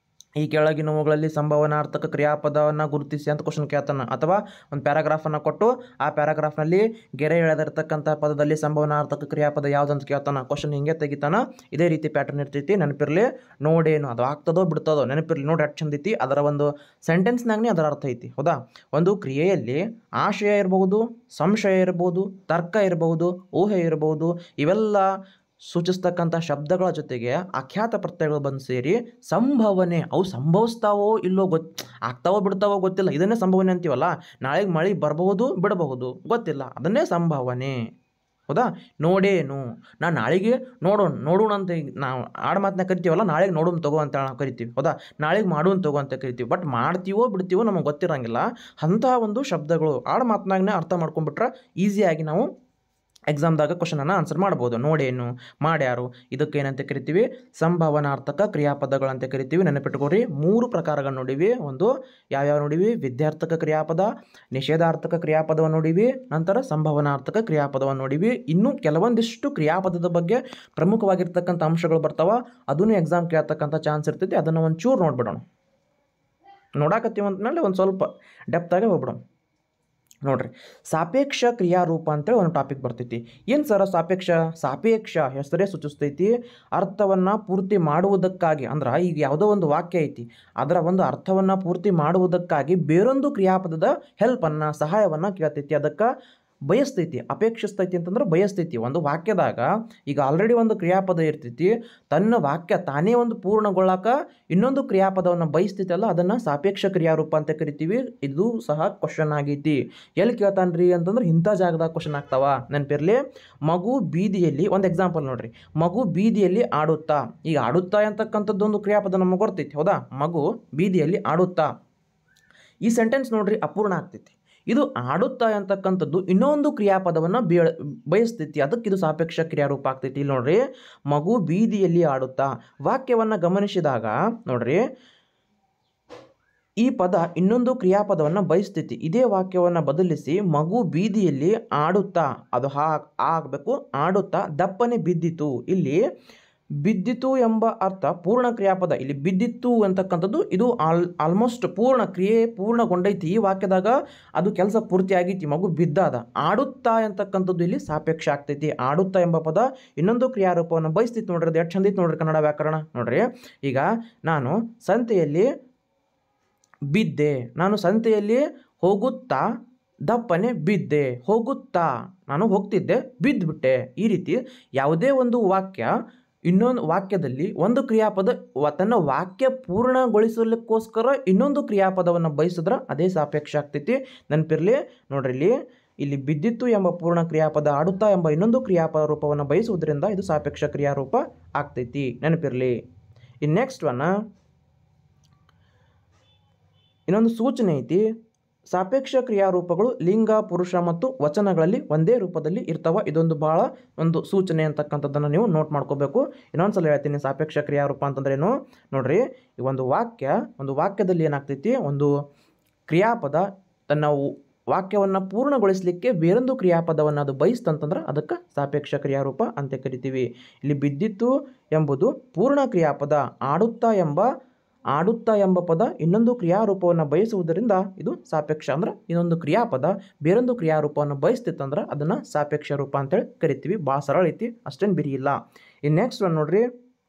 ಈ ಕೆಳಗಿನವುಗಳಲ್ಲಿ ಸಂಭವನಾರ್ಥಕ ಕ್ರಿಯಾಪದವನ್ನು ಗುರುತಿಸಿ ಅಂತ ಕ್ವಶನ್ ಕೇಳ್ತಾನೆ. ಅಥವಾ ಒಂದು ಪ್ಯಾರಾಗ್ರಾಫನ್ನು ಕೊಟ್ಟು ಆ ಪ್ಯಾರಾಗ್ರಾಫ್ನಲ್ಲಿ ಗೆರೆ ಎಳೆದಿರ್ತಕ್ಕಂಥ ಪದದಲ್ಲಿ ಸಂಭವನಾರ್ಥಕ ಕ್ರಿಯಾಪದ ಯಾವುದಂತ ಕೇಳ್ತಾನೆ. ಕ್ವಶನ್ ಹಿಂಗೆ ತೆಗಿತಾನ. ಇದೇ ರೀತಿ ಪ್ಯಾಟರ್ನ್ ಇರ್ತೈತಿ, ನೆನಪಿರಲಿ. ನೋಡೇನು, ಅದು ಆಗ್ತದೋ ಬಿಡ್ತದೋ, ನೆನಪಿರಲಿ. ನೋಡಿ ಎಷ್ಟು ಚಂದ ಐತಿ. ಅದರ ಒಂದು ಸೆಂಟೆನ್ಸ್ನಾಗನೇ ಅದರ ಅರ್ಥ ಐತಿ, ಹೌದಾ? ಒಂದು ಕ್ರಿಯೆಯಲ್ಲಿ ಆಶಯ ಇರಬಹುದು, ಸಂಶಯ ಇರಬಹುದು, ತರ್ಕ ಇರಬಹುದು, ಊಹೆ ಇರಬಹುದು. ಇವೆಲ್ಲ ಸೂಚಿಸ್ತಕ್ಕಂಥ ಶಬ್ದಗಳ ಜೊತೆಗೆ ಅಖ್ಯಾತ ಪ್ರತ್ಯಯಗಳು ಬಂದು ಸೇರಿ ಸಂಭವನೆ, ಅವು ಸಂಭವಿಸ್ತಾವೋ ಇಲ್ಲೋ ಗೊತ್ತು, ಆಗ್ತಾವೋ ಬಿಡ್ತಾವೋ ಗೊತ್ತಿಲ್ಲ, ಇದನ್ನೇ ಸಂಭವನೆ ಅಂತೀವಲ್ಲ. ನಾಳೆಗೆ ಮಳೆ ಬರಬಹುದು, ಬಿಡಬಹುದು, ಗೊತ್ತಿಲ್ಲ, ಅದನ್ನೇ ಸಂಭವನೆ, ಹೌದಾ? ನೋಡೇನು, ನಾನು ನಾಳೆಗೆ ನೋಡೋಣ, ನೋಡೋಣ ಅಂತ ನಾವು ಆಡು ಮಾತನ್ನ ಕರಿತೀವಲ್ಲ, ನಾಳೆಗೆ ನೋಡೋಣ ತಗೋ ಅಂತ ನಾವು ಕರಿತೀವಿ, ಹೌದಾ? ನಾಳೆಗೆ ಮಾಡೋಣ ತಗೋ ಅಂತ ಕರಿತೀವಿ. ಬಟ್ ಮಾಡ್ತೀವೋ ಬಿಡ್ತೀವೋ ನಮಗೆ ಗೊತ್ತಿರಂಗಿಲ್ಲ. ಅಂತಹ ಒಂದು ಶಬ್ದಗಳು ಆಡು ಮಾತನಾಗನೇ ಅರ್ಥ ಮಾಡ್ಕೊಂಡ್ಬಿಟ್ರೆ ಈಸಿಯಾಗಿ ನಾವು ಎಕ್ಸಾಮ್ದಾಗ ಕ್ವಶನನ್ನು ಆನ್ಸರ್ ಮಾಡ್ಬೋದು. ನೋಡೇನು, ಮಾಡ್ಯಾರು, ಇದಕ್ಕೆ ಏನಂತ ಕರಿತೀವಿ? ಸಂಭವನಾರ್ಥಕ ಕ್ರಿಯಾಪದಗಳಂತ ಕರಿತೀವಿ. ನೆನಪಿಟ್ಕೋರಿ, ಮೂರು ಪ್ರಕಾರಗಳು ನೋಡಿವಿ. ಒಂದು ಯಾವ್ಯಾವ ನೋಡಿವಿ? ವಿದ್ಯಾರ್ಥಕ ಕ್ರಿಯಾಪದ, ನಿಷೇಧಾರ್ಥಕ ಕ್ರಿಯಾಪದವನ್ನು ನೋಡಿವಿ, ನಂತರ ಸಂಭವನಾರ್ಥಕ ಕ್ರಿಯಾಪದವನ್ನು ನೋಡಿವಿ. ಇನ್ನು ಕೆಲವೊಂದಿಷ್ಟು ಕ್ರಿಯಾಪದದ ಬಗ್ಗೆ ಪ್ರಮುಖವಾಗಿರ್ತಕ್ಕಂಥ ಅಂಶಗಳು ಬರ್ತಾವ, ಅದನ್ನು ಎಕ್ಸಾಮ್ ಕೇಳ್ತಕ್ಕಂಥ ಚಾನ್ಸ್ ಇರ್ತೈತಿ. ಅದನ್ನು ಒಂಚೂರು ನೋಡ್ಬಿಡೋಣ. ನೋಡಾಕತ್ತೀವಂತಮೇಲೆ ಒಂದು ಸ್ವಲ್ಪ ಡೆಪ್ತಾಗೆ ಹೋಗ್ಬಿಡೋಣ. ನೋಡ್ರಿ, ಸಾಪೇಕ್ಷ ಕ್ರಿಯಾರೂಪ ಅಂತೇಳಿ ಒಂದು ಟಾಪಿಕ್ ಬರ್ತೈತಿ. ಏನು ಸರ ಸಾಪೇಕ್ಷ? ಸಾಪೇಕ್ಷ ಹೆಸರೇ ಸೂಚಿಸ್ತೈತಿ ಅರ್ಥವನ್ನು ಪೂರ್ತಿ ಮಾಡುವುದಕ್ಕಾಗಿ. ಅಂದ್ರೆ ಈಗ ಯಾವುದೋ ಒಂದು ವಾಕ್ಯ ಐತಿ, ಅದರ ಒಂದು ಅರ್ಥವನ್ನು ಪೂರ್ತಿ ಮಾಡುವುದಕ್ಕಾಗಿ ಬೇರೊಂದು ಕ್ರಿಯಾಪದದ ಹೆಲ್ಪನ್ನು, ಸಹಾಯವನ್ನು ಕೇಳ್ತೈತಿ, ಅದಕ್ಕೆ ಬಯಸ್ತೈತಿ. ಅಪೇಕ್ಷಿಸ್ತೈತಿ ಅಂತಂದ್ರೆ ಬಯಸ್ತೈತಿ. ಒಂದು ವಾಕ್ಯದಾಗ ಈಗ ಆಲ್ರೆಡಿ ಒಂದು ಕ್ರಿಯಾಪದ ಇರ್ತೈತಿ, ತನ್ನ ವಾಕ್ಯ ತಾನೇ ಒಂದು ಪೂರ್ಣಗೊಳ್ಳಾಕ ಇನ್ನೊಂದು ಕ್ರಿಯಾಪದವನ್ನು ಬಯಸ್ತೈತಲ್ಲ, ಅದನ್ನು ಸಾಪೇಕ್ಷ ಕ್ರಿಯಾರೂಪ ಅಂತ ಕರಿತೀವಿ. ಇದು ಸಹ ಕ್ವಶನ್ ಆಗೈತಿ. ಎಲ್ಲಿ ಕೇಳ್ತಾನ್ರಿ ಅಂತಂದ್ರೆ ಇಂಥ ಜಾಗದಾಗ ಕ್ವಶನ್ ಆಗ್ತಾವ. ನೆನಪಿರಲಿ, ಮಗು ಬೀದಿಯಲ್ಲಿ, ಒಂದು ಎಕ್ಸಾಂಪಲ್ ನೋಡ್ರಿ, ಮಗು ಬೀದಿಯಲ್ಲಿ ಆಡುತ್ತಾ. ಈಗ ಆಡುತ್ತಾ ಅಂತಕ್ಕಂಥದ್ದು ಒಂದು ಕ್ರಿಯಾಪದ ನಮಗೆ ಗೊತ್ತೈತಿ, ಹೌದಾ? ಮಗು ಬೀದಿಯಲ್ಲಿ ಆಡುತ್ತಾ, ಈ ಸೆಂಟೆನ್ಸ್ ನೋಡ್ರಿ ಅಪೂರ್ಣ ಆಗ್ತೈತಿ. ಇದು ಆಡುತ್ತಾ ಅಂತಕ್ಕಂಥದ್ದು ಇನ್ನೊಂದು ಕ್ರಿಯಾಪದವನ್ನು ಬೇ ಬಯಸ್ತೈತಿ, ಅದಕ್ಕೆ ಇದು ಸಾಪೇಕ್ಷ ಕ್ರಿಯಾರೂಪ ಆಗ್ತೈತಿ. ಇಲ್ಲಿ ನೋಡ್ರಿ, ಮಗು ಬೀದಿಯಲ್ಲಿ ಆಡುತ್ತಾ, ವಾಕ್ಯವನ್ನು ಗಮನಿಸಿದಾಗ ನೋಡ್ರಿ, ಈ ಪದ ಇನ್ನೊಂದು ಕ್ರಿಯಾಪದವನ್ನು ಬಯಸ್ತೈತಿ. ಇದೇ ವಾಕ್ಯವನ್ನು ಬದಲಿಸಿ ಮಗು ಬೀದಿಯಲ್ಲಿ ಆಡುತ್ತಾ, ಅದು ಹಾ ಆಗಬೇಕು, ಆಡುತ್ತಾ ದಪ್ಪನೆ ಬಿದ್ದಿತು. ಇಲ್ಲಿ ಬಿದ್ದಿತು ಎಂಬ ಅರ್ಥ ಪೂರ್ಣ ಕ್ರಿಯಾಪದ. ಇಲ್ಲಿ ಬಿದ್ದಿತ್ತು ಅಂತಕ್ಕಂಥದ್ದು ಇದು ಆಲ್ ಆಲ್ಮೋಸ್ಟ್ ಪೂರ್ಣ ಕ್ರಿಯೆ ಪೂರ್ಣಗೊಂಡೈತಿ. ಈ ವಾಕ್ಯದಾಗ ಅದು ಕೆಲಸ ಪೂರ್ತಿ ಆಗೈತಿ, ಮಗು ಬಿದ್ದಾದ. ಆಡುತ್ತಾ ಅಂತಕ್ಕಂಥದ್ದು ಇಲ್ಲಿ ಸಾಪೇಕ್ಷ ಆಗ್ತೈತಿ. ಆಡುತ್ತಾ ಎಂಬ ಪದ ಇನ್ನೊಂದು ಕ್ರಿಯಾರೂಪವನ್ನು ಬಯಸ್ತೈತಿ. ನೋಡ್ರಿ, ಅದು ಎಷ್ಟು ಚಂದಿತ್ತು ನೋಡ್ರಿ ಕನ್ನಡ ವ್ಯಾಕರಣ. ನೋಡ್ರಿ, ಈಗ ನಾನು ಸಂತೆಯಲ್ಲಿ ಬಿದ್ದೆ, ನಾನು ಸಂತೆಯಲ್ಲಿ ಹೋಗುತ್ತಾ ದಪ್ಪನೆ ಬಿದ್ದೆ. ಹೋಗುತ್ತಾ ನಾನು ಹೋಗ್ತಿದ್ದೆ, ಬಿದ್ದುಬಿಟ್ಟೆ. ಈ ರೀತಿ ಯಾವುದೇ ಒಂದು ವಾಕ್ಯ ಇನ್ನೊಂದು ವಾಕ್ಯದಲ್ಲಿ ಒಂದು ಕ್ರಿಯಾಪದ ತನ್ನ ವಾಕ್ಯ ಪೂರ್ಣಗೊಳಿಸಲಿಕ್ಕೋಸ್ಕರ ಇನ್ನೊಂದು ಕ್ರಿಯಾಪದವನ್ನು ಬಯಸಿದ್ರೆ ಅದೇ ಸಾಪೇಕ್ಷ ಆಗ್ತೈತಿ. ನೆನಪಿರಲಿ ನೋಡ್ರಿ, ಇಲ್ಲಿ ಇಲ್ಲಿ ಬಿದ್ದಿತ್ತು ಎಂಬ ಪೂರ್ಣ ಕ್ರಿಯಾಪದ ಆಡುತ್ತಾ ಎಂಬ ಇನ್ನೊಂದು ಕ್ರಿಯಾಪದ ರೂಪವನ್ನು ಬಯಸುವುದರಿಂದ ಇದು ಸಾಪೇಕ್ಷ ಕ್ರಿಯಾರೂಪ ಆಗ್ತೈತಿ. ನೆನಪಿರಲಿ. ಇನ್ನು ನೆಕ್ಸ್ಟ್ ಒನ್ ಇನ್ನೊಂದು ಸೂಚನೆ ಐತಿ. ಸಾಪೇಕ್ಷ ಕ್ರಿಯಾರೂಪಗಳು ಲಿಂಗ, ಪುರುಷ ಮತ್ತು ವಚನಗಳಲ್ಲಿ ಒಂದೇ ರೂಪದಲ್ಲಿ ಇರ್ತಾವ. ಇದೊಂದು ಭಾಳ ಒಂದು ಸೂಚನೆ ಅಂತಕ್ಕಂಥದ್ದನ್ನು ನೀವು ನೋಟ್ ಮಾಡ್ಕೋಬೇಕು. ಇನ್ನೊಂದ್ಸಲ ಹೇಳ್ತೀನಿ, ಸಾಪೇಕ್ಷ ಕ್ರಿಯಾರೂಪ ಅಂತಂದ್ರೇನು ನೋಡ್ರಿ. ಈ ಒಂದು ವಾಕ್ಯ ಒಂದು ವಾಕ್ಯದಲ್ಲಿ ಏನಾಗ್ತೈತಿ, ಒಂದು ಕ್ರಿಯಾಪದ ತನ್ನ ವಾಕ್ಯವನ್ನು ಪೂರ್ಣಗೊಳಿಸಲಿಕ್ಕೆ ಬೇರೊಂದು ಕ್ರಿಯಾಪದವನ್ನು ಅದು ಬಯಸ್ತಂತಂದ್ರೆ ಅದಕ್ಕೆ ಸಾಪೇಕ್ಷ ಕ್ರಿಯಾರೂಪ ಅಂತ ಕರಿತೀವಿ. ಇಲ್ಲಿ ಬಿದ್ದಿತ್ತು ಎಂಬುದು ಪೂರ್ಣ ಕ್ರಿಯಾಪದ, ಆಡುತ್ತಾ ಎಂಬ ಆಡುತ್ತಾ ಎಂಬ ಪದ ಇನ್ನೊಂದು ಕ್ರಿಯಾರೂಪವನ್ನು ಬಯಸುವುದರಿಂದ ಇದು ಸಾಪೇಕ್ಷ. ಅಂದ್ರೆ ಇನ್ನೊಂದು ಕ್ರಿಯಾಪದ ಬೇರೊಂದು ಕ್ರಿಯಾರೂಪವನ್ನು ಬಯಸ್ತಿತ್ತಂದ್ರೆ ಅದನ್ನು ಸಾಪೇಕ್ಷ ರೂಪ ಅಂತೇಳಿ ಕರಿತೀವಿ. ಭಾಳ ಸರಳ ಐತಿ, ಅಷ್ಟೇನು ಬಿರಿ ಇಲ್ಲ. ಇನ್ನು ನೆಕ್ಸ್ಟ್ ಒನ್ ನೋಡ್ರಿ,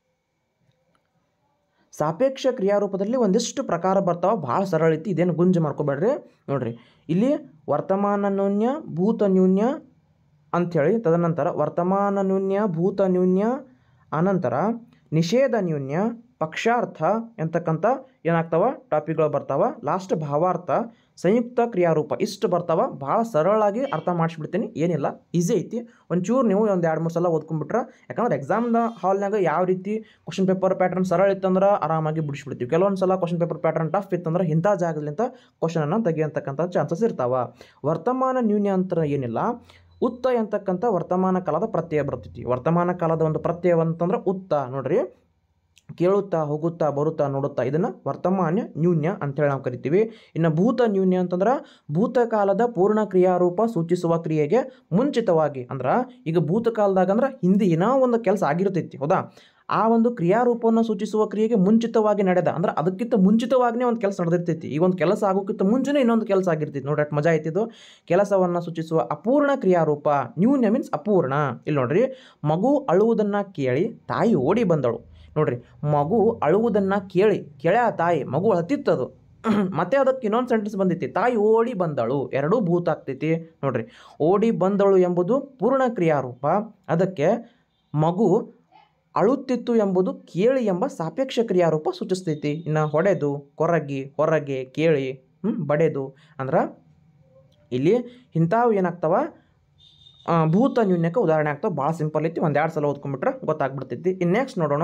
ಸಾಪೇಕ್ಷ ಕ್ರಿಯಾರೂಪದಲ್ಲಿ ಒಂದಿಷ್ಟು ಪ್ರಕಾರ ಬರ್ತಾವ, ಭಾಳ ಸರಳ ಐತಿ, ಇದೇನು ಗುಂಜು ಮಾಡ್ಕೋಬೇಡ್ರಿ. ನೋಡ್ರಿ, ಇಲ್ಲಿ ವರ್ತಮಾನ ನ್ಯೂನ್ಯ, ಭೂತ ನ್ಯೂನ್ಯ ಅಂಥೇಳಿ, ತದನಂತರ ವರ್ತಮಾನ ನ್ಯೂನ್ಯ, ಭೂತ ನ್ಯೂನ್ಯ, ಅನಂತರ ನಿಷೇಧ ನ್ಯೂನ್ಯ, ಪಕ್ಷಾರ್ಥ ಎಂತಕ್ಕಂಥ ಏನಾಗ್ತಾವ ಟಾಪಿಕ್ಗಳು ಬರ್ತಾವ. ಲಾಸ್ಟ್ ಭಾವಾರ್ಥ, ಸಂಯುಕ್ತ ಕ್ರಿಯಾರೂಪ, ಇಷ್ಟು ಬರ್ತಾವ. ಭಾಳ ಸರಳಾಗಿ ಅರ್ಥ ಮಾಡಿಸ್ಬಿಡ್ತೀನಿ, ಏನಿಲ್ಲ, ಈಸಿ ಐತಿ. ಒಂಚೂರು ನೀವು ಒಂದು ಎರಡು ಮೂರು ಸಲ ಓದ್ಕೊಂಡ್ಬಿಟ್ರೆ, ಯಾಕಂದ್ರೆ ಎಕ್ಸಾಮ್ದ ಹಾಲ್ನಾಗ ಯಾವ ರೀತಿ ಕ್ವಶನ್ ಪೇಪರ್ ಪ್ಯಾಟರ್ನ್ ಸರಳ ಇತ್ತಂದ್ರೆ ಆರಾಮಾಗಿ ಬಿಡಿಸ್ಬಿಡ್ತೀವಿ. ಕೆಲವೊಂದು ಸಲ ಕ್ವಶನ್ ಪೇಪರ್ ಪ್ಯಾಟರ್ನ್ ಟಫ್ ಇತ್ತಂದ್ರೆ ಇಂಥ ಜಾಗದಿಂದ ಕ್ವಶನನ್ನು ತೆಗೆಯಂತಕ್ಕಂಥ ಚಾನ್ಸಸ್ ಇರ್ತಾವ. ವರ್ತಮಾನ ನ್ಯೂನ್ಯ ಅಂತ ಏನಿಲ್ಲ, ಉತ್ತ ಎಂತಕ್ಕಂಥ ವರ್ತಮಾನ ಕಾಲದ ಪ್ರತ್ಯಯ ಬರ್ತೈತಿ. ವರ್ತಮಾನ ಕಾಲದ ಒಂದು ಪ್ರತ್ಯಯ ಅಂತಂದ್ರೆ ಉತ್ತ. ನೋಡ್ರಿ, ಕೇಳುತ್ತಾ, ಹೋಗುತ್ತಾ, ಬರುತ್ತಾ, ನೋಡುತ್ತಾ, ಇದನ್ನು ವರ್ತಮಾನ ನ್ಯೂನ್ಯ ಅಂತೇಳಿ ನಾವು ಕರಿತೀವಿ. ಇನ್ನು ಭೂತ ನ್ಯೂನ್ಯ ಅಂತಂದ್ರೆ ಭೂತಕಾಲದ ಪೂರ್ಣ ಕ್ರಿಯಾರೂಪ ಸೂಚಿಸುವ ಕ್ರಿಯೆಗೆ ಮುಂಚಿತವಾಗಿ, ಅಂದ್ರೆ ಈಗ ಭೂತಕಾಲದಾಗ ಅಂದ್ರೆ ಹಿಂದೆ ಏನೋ ಒಂದು ಕೆಲಸ ಆಗಿರ್ತೈತಿ, ಹೌದಾ, ಆ ಒಂದು ಕ್ರಿಯಾರೂಪವನ್ನು ಸೂಚಿಸುವ ಕ್ರಿಯೆಗೆ ಮುಂಚಿತವಾಗಿ ನಡೆದ, ಅಂದ್ರೆ ಅದಕ್ಕಿಂತ ಮುಂಚಿತವಾಗಿಯೇ ಒಂದು ಕೆಲಸ ನಡೆದಿರ್ತೈತಿ. ಈಗ ಒಂದು ಕೆಲಸ ಆಗೋಕ್ಕಿಂತ ಮುಂಚೆನೇ ಇನ್ನೊಂದು ಕೆಲಸ ಆಗಿರ್ತೈತಿ. ನೋಡ್ರಿ, ಅಷ್ಟು ಮಜಾ ಐತಿದ್ದು. ಕೆಲಸವನ್ನು ಸೂಚಿಸುವ ಅಪೂರ್ಣ ಕ್ರಿಯಾರೂಪ, ನ್ಯೂನ್ಯ ಮೀನ್ಸ್ ಅಪೂರ್ಣ. ಇಲ್ಲಿ ನೋಡ್ರಿ, ಮಗು ಅಳುವುದನ್ನು ಕೇಳಿ ತಾಯಿ ಓಡಿ ಬಂದಳು. ನೋಡ್ರಿ, ಮಗು ಅಳುವುದನ್ನು ಕೇಳಿ ಕೇಳ ತಾಯಿ, ಮಗು ಅಳ್ತಿತ್ತದು, ಮತ್ತೆ ಅದಕ್ಕೆ ಇನ್ನೊಂದು ಸೆಂಟೆನ್ಸ್ ಬಂದೈತಿ, ತಾಯಿ ಓಡಿ ಬಂದಳು, ಎರಡೂ ಭೂತ ಆಗ್ತೈತಿ. ನೋಡ್ರಿ, ಓಡಿ ಬಂದಳು ಎಂಬುದು ಪೂರ್ಣ ಕ್ರಿಯಾರೂಪ, ಅದಕ್ಕೆ ಮಗು ಅಳುತ್ತಿತ್ತು ಎಂಬುದು ಕೇಳಿ ಎಂಬ ಸಾಪೇಕ್ಷ ಕ್ರಿಯಾರೂಪ ಸೂಚಿಸ್ತೈತಿ. ಇನ್ನು ಹೊಡೆದು, ಕೊರಗಿ, ಹೊರಗೆ, ಕೇಳಿ, ಹ್ಞೂ ಬಡೆದು ಅಂದ್ರೆ ಇಲ್ಲಿ ಇಂಥವು ಏನಾಗ್ತಾವ ಭೂತ ನ್ಯೂನ್ಯಕ್ಕೆ ಉದಾಹರಣೆ ಆಗ್ತಾವೆ. ಭಾಳ ಸಿಂಪಲ್ ಐತಿ, ಒಂದು ಎರಡು ಸಲ ಓದ್ಕೊಂಡ್ಬಿಟ್ರೆ ಗೊತ್ತಾಗ್ಬಿಡ್ತೈತಿ. ಇನ್ನು ನೆಕ್ಸ್ಟ್ ನೋಡೋಣ,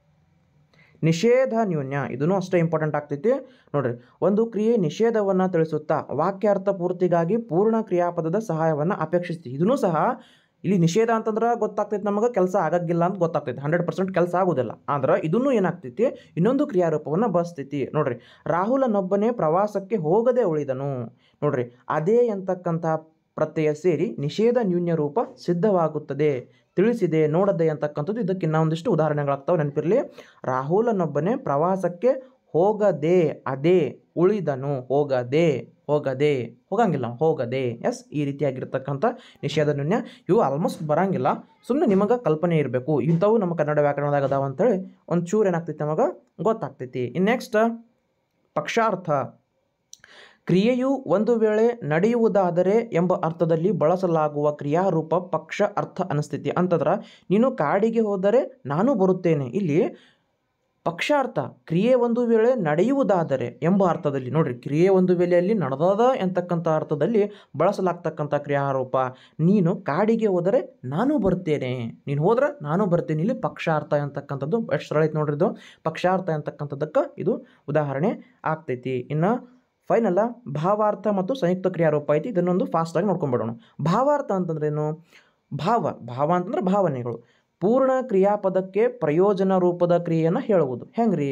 ನಿಷೇಧ ನ್ಯೂನ್ಯ. ಇದೂ ಅಷ್ಟೇ ಇಂಪಾರ್ಟೆಂಟ್ ಆಗ್ತೈತಿ. ನೋಡ್ರಿ, ಒಂದು ಕ್ರಿಯೆ ನಿಷೇಧವನ್ನು ತಿಳಿಸುತ್ತಾ ವಾಕ್ಯಾರ್ಥ ಪೂರ್ತಿಗಾಗಿ ಪೂರ್ಣ ಕ್ರಿಯಾಪದದ ಸಹಾಯವನ್ನು ಅಪೇಕ್ಷಿಸ್ತೀವಿ. ಇದೂ ಸಹ ಇಲ್ಲಿ ನಿಷೇಧ ಅಂತಂದ್ರೆ ಗೊತ್ತಾಗ್ತೈತಿ ನಮಗೆ, ಕೆಲಸ ಆಗಕ್ಕಿಲ್ಲ ಅಂತ ಗೊತ್ತಾಗ್ತೈತಿ, ಹಂಡ್ರೆಡ್ ಪರ್ಸೆಂಟ್ ಕೆಲಸ ಆಗೋದಿಲ್ಲ. ಆದ್ರೆ ಇದನ್ನು ಏನಾಗ್ತೈತಿ, ಇನ್ನೊಂದು ಕ್ರಿಯಾರೂಪವನ್ನು ಬಳಸ್ತೈತಿ. ನೋಡ್ರಿ, ರಾಹುಲನೊಬ್ಬನೇ ಪ್ರವಾಸಕ್ಕೆ ಹೋಗದೆ ಉಳಿದನು. ನೋಡ್ರಿ, ಅದೇ ಎಂತಕ್ಕಂಥ ಪ್ರತ್ಯಯ ಸೇರಿ ನಿಷೇಧ ನ್ಯೂನ್ಯ ರೂಪ ಸಿದ್ಧವಾಗುತ್ತದೆ. ತಿಳಿಸಿದೆ, ನೋಡದೆ ಅಂತಕ್ಕಂಥದ್ದು ಇದಕ್ಕೆ ಇನ್ನೊಂದಿಷ್ಟು ಉದಾಹರಣೆಗಳಾಗ್ತವೆ, ನೆನಪಿರಲಿ. ರಾಹುಲನೊಬ್ಬನೇ ಪ್ರವಾಸಕ್ಕೆ ಹೋಗದೆ, ಅದೇ, ಉಳಿದನು, ಹೋಗದೆ, ಹೋಗದೆ, ಹೋಗಂಗಿಲ್ಲ, ಹೋಗದೆ, ಎಸ್, ಈ ರೀತಿಯಾಗಿರ್ತಕ್ಕಂಥ ನಿಷೇಧ ನ್ಯೂನ್ಯ ಇವು ಆಲ್ಮೋಸ್ಟ್ ಬರಂಗಿಲ್ಲ. ಸುಮ್ಮನೆ ನಿಮಗೆ ಕಲ್ಪನೆ ಇರಬೇಕು, ಇಂಥವು ನಮ್ಮ ಕನ್ನಡ ವ್ಯಾಕರಣದಾಗ ಅದಾವ ಅಂತೇಳಿ ಒಂಚೂರು ಏನಾಗ್ತೈತಿ ನಮಗೆ ಗೊತ್ತಾಗ್ತೈತಿ. ಇನ್ನು ನೆಕ್ಸ್ಟ್ ಪಕ್ಷಾರ್ಥ. ಕ್ರಿಯೆಯು ಒಂದು ವೇಳೆ ನಡೆಯುವುದಾದರೆ ಎಂಬ ಅರ್ಥದಲ್ಲಿ ಬಳಸಲಾಗುವ ಕ್ರಿಯಾರೂಪ ಪಕ್ಷ ಅರ್ಥ ಅನಿಸ್ತೈತಿ. ಅಂತಂದ್ರೆ ನೀನು ಕಾಡಿಗೆ ಹೋದರೆ ನಾನು ಬರುತ್ತೇನೆ. ಇಲ್ಲಿ ಪಕ್ಷಾರ್ಥ, ಕ್ರಿಯೆ ಒಂದು ವೇಳೆ ನಡೆಯುವುದಾದರೆ ಎಂಬ ಅರ್ಥದಲ್ಲಿ. ನೋಡ್ರಿ, ಕ್ರಿಯೆ ಒಂದು ವೇಳೆಯಲ್ಲಿ ನಡೆದದ ಎಂತಕ್ಕಂಥ ಅರ್ಥದಲ್ಲಿ ಬಳಸಲಾಗ್ತಕ್ಕಂಥ ಕ್ರಿಯಾರೂಪ. ನೀನು ಕಾಡಿಗೆ ಹೋದರೆ ನಾನು ಬರ್ತೇನೆ, ನೀನು ಹೋದ್ರೆ ನಾನು ಬರ್ತೇನೆ. ಇಲ್ಲಿ ಪಕ್ಷಾರ್ಥ ಅಂತಕ್ಕಂಥದ್ದು ಎಷ್ಟು ಸರಳ ಐತಿ ನೋಡ್ರಿ, ಇದು ಪಕ್ಷಾರ್ಥ ಅಂತಕ್ಕಂಥದ್ದಕ್ಕೆ ಇದು ಉದಾಹರಣೆ ಆಗ್ತೈತಿ. ಇನ್ನು ಫೈನಲ್ಲ ಭಾವಾರ್ಥ ಮತ್ತು ಸಂಯುಕ್ತ ಕ್ರಿಯಾರೂಪ ಐತಿ. ಇದನ್ನೊಂದು ಫಾಸ್ಟಾಗಿ ನೋಡ್ಕೊಂಡ್ಬಿಡೋಣ. ಭಾವಾರ್ಥ ಅಂತಂದ್ರೇನು? ಭಾವ ಭಾವ ಅಂತಂದ್ರೆ ಭಾವನೆಗಳು. ಪೂರ್ಣ ಕ್ರಿಯಾಪದಕ್ಕೆ ಪ್ರಯೋಜನ ರೂಪದ ಕ್ರಿಯೆಯನ್ನು ಹೇಳುವುದು. ಹೆಂಗ್ರಿ?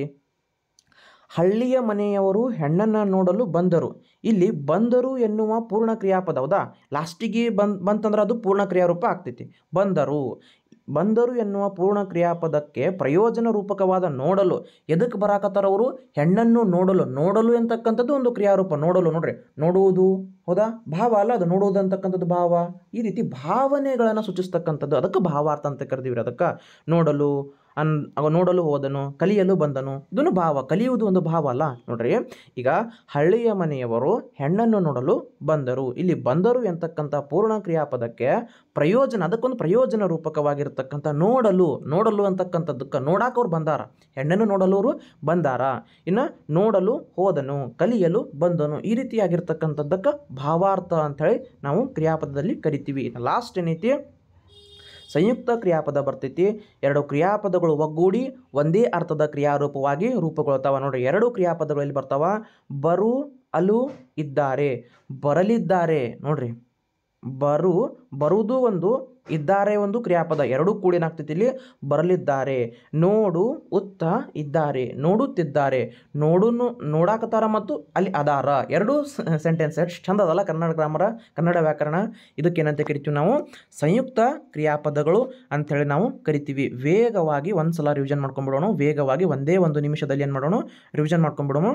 ಹಳ್ಳಿಯ ಮನೆಯವರು ಹೆಣ್ಣನ್ನು ನೋಡಲು ಬಂದರು. ಇಲ್ಲಿ ಬಂದರು ಎನ್ನುವ ಪೂರ್ಣ ಕ್ರಿಯಾಪದ, ಹೌದಾ, ಲಾಸ್ಟಿಗೆ ಬಂದ್ ಬಂತಂದ್ರೆ ಅದು ಪೂರ್ಣ ಕ್ರಿಯಾರೂಪ ಆಗ್ತೈತಿ. ಬಂದರು ಬಂದರು ಎನ್ನುವ ಪೂರ್ಣ ಕ್ರಿಯಾಪದಕ್ಕೆ ಪ್ರಯೋಜನ ರೂಪಕವಾದ ನೋಡಲು ಎದಕ್ಕೆ ಬರಾಕತ್ತಾರ ಅವರು? ಹೆಣ್ಣನ್ನು ನೋಡಲು. ನೋಡಲು ಅಂತಕ್ಕಂಥದ್ದು ಒಂದು ಕ್ರಿಯಾರೂಪ. ನೋಡಲು, ನೋಡ್ರಿ, ನೋಡುವುದು, ಹೌದಾ, ಭಾವ ಅಲ್ಲ ಅದು, ನೋಡುವುದು ಅಂತಕ್ಕಂಥದ್ದು ಭಾವ. ಈ ರೀತಿ ಭಾವನೆಗಳನ್ನು ಸೂಚಿಸ್ತಕ್ಕಂಥದ್ದು, ಅದಕ್ಕೆ ಭಾವಾರ್ಥ ಅಂತ ಕರೆದಿವ್ರಿ. ಅದಕ್ಕೆ ನೋಡಲು, ಅನ್ ನೋಡಲು ಹೋದನು, ಕಲಿಯಲು ಬಂದನು. ಇದನ್ನು ಭಾವ, ಕಲಿಯುವುದು ಒಂದು ಭಾವ ಅಲ್ಲ ನೋಡ್ರಿ. ಈಗ ಹಳ್ಳಿಯ ಮನೆಯವರು ಹೆಣ್ಣನ್ನು ನೋಡಲು ಬಂದರು. ಇಲ್ಲಿ ಬಂದರು ಎಂತಕ್ಕಂಥ ಪೂರ್ಣ ಕ್ರಿಯಾಪದಕ್ಕೆ ಪ್ರಯೋಜನ, ಅದಕ್ಕೊಂದು ಪ್ರಯೋಜನ ರೂಪಕವಾಗಿರ್ತಕ್ಕಂಥ ನೋಡಲು, ನೋಡಲು ಅಂತಕ್ಕಂಥದ್ದಕ್ಕೆ ನೋಡಾಕ ಅವ್ರು ಬಂದಾರ, ಹೆಣ್ಣನ್ನು ನೋಡಲು ಅವರು ಬಂದಾರ. ಇನ್ನು ನೋಡಲು ಹೋದನು, ಕಲಿಯಲು ಬಂದನು, ಈ ರೀತಿಯಾಗಿರ್ತಕ್ಕಂಥದ್ದಕ್ಕೆ ಭಾವಾರ್ಥ ಅಂಥೇಳಿ ನಾವು ಕ್ರಿಯಾಪದದಲ್ಲಿ ಕರಿತೀವಿ. ಲಾಸ್ಟ್ ಏನೈತಿ, ಸಂಯುಕ್ತ ಕ್ರಿಯಾಪದ ಬರ್ತೈತಿ. ಎರಡು ಕ್ರಿಯಾಪದಗಳು ಒಗ್ಗೂಡಿ ಒಂದೇ ಅರ್ಥದ ಕ್ರಿಯಾರೂಪವಾಗಿ ರೂಪುಗೊಳ್ತಾವ. ನೋಡ್ರಿ, ಎರಡು ಕ್ರಿಯಾಪದಗಳಲ್ಲಿ ಬರ್ತಾವ. ಬರು ಅಲು ಇದ್ದಾರೆ, ಬರಲಿದ್ದಾರೆ. ನೋಡ್ರಿ, ಬರು ಬರುವುದು ಒಂದು, ಇದ್ದಾರೆ ಒಂದು ಕ್ರಿಯಾಪದ, ಎರಡೂ ಕೂಡಿ ಏನಾಗ್ತೈತಿ ಇಲ್ಲಿ ಬರಲಿದ್ದಾರೆ. ನೋಡು ಉತ್ತ ಇದ್ದಾರೆ, ನೋಡುತ್ತಿದ್ದಾರೆ, ನೋಡು ನೋಡಾಕತ್ತಾರ ಮತ್ತು ಅಲ್ಲಿ ಅದಾರ. ಎರಡೂ ಸೆಂಟೆನ್ಸ್ ಎಷ್ಟು ಚಂದ ಅದಲ್ಲ ಕನ್ನಡ ಗ್ರಾಮರ, ಕನ್ನಡ ವ್ಯಾಕರಣ. ಇದಕ್ಕೇನಂತ ಕರಿತೀವಿ ನಾವು, ಸಂಯುಕ್ತ ಕ್ರಿಯಾಪದಗಳು ಅಂಥೇಳಿ ನಾವು ಕರಿತೀವಿ. ವೇಗವಾಗಿ ಒಂದು ಸಲ ರಿವಿಷನ್ ಮಾಡ್ಕೊಂಡ್ಬಿಡೋಣ. ವೇಗವಾಗಿ ಒಂದೇ ಒಂದು ನಿಮಿಷದಲ್ಲಿ ಏನು ಮಾಡೋಣ, ರಿವಿಷನ್ ಮಾಡ್ಕೊಂಡ್ಬಿಡೋಣ.